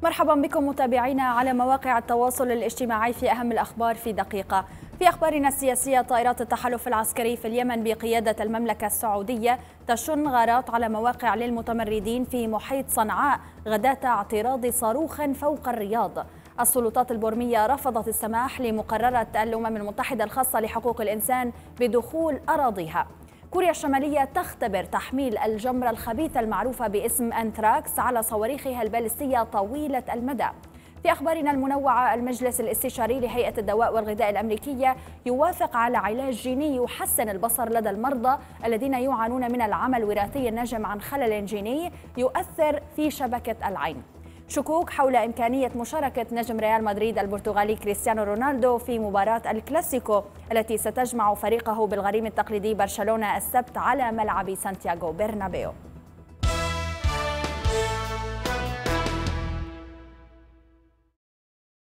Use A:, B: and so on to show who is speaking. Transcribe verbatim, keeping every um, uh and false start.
A: مرحبا بكم متابعينا على مواقع التواصل الاجتماعي في أهم الأخبار في دقيقة. في أخبارنا السياسية، طائرات التحالف العسكري في اليمن بقيادة المملكة السعودية تشن غارات على مواقع للمتمردين في محيط صنعاء غداة اعتراض صاروخ فوق الرياض. السلطات البرمية رفضت السماح لمقررة الأمم المتحدة الخاصة لحقوق الإنسان بدخول أراضيها. كوريا الشمالية تختبر تحميل الجمرة الخبيثة المعروفة باسم أنثراكس على صواريخها البالستية طويلة المدى. في أخبارنا المنوعة، المجلس الاستشاري لهيئة الدواء والغذاء الأمريكية يوافق على علاج جيني يحسن البصر لدى المرضى الذين يعانون من العمى الوراثي الناجم عن خلل جيني يؤثر في شبكة العين. شكوك حول إمكانية مشاركة نجم ريال مدريد البرتغالي كريستيانو رونالدو في مباراة الكلاسيكو التي ستجمع فريقه بالغريم التقليدي برشلونة السبت على ملعب سانتياغو برنابيو.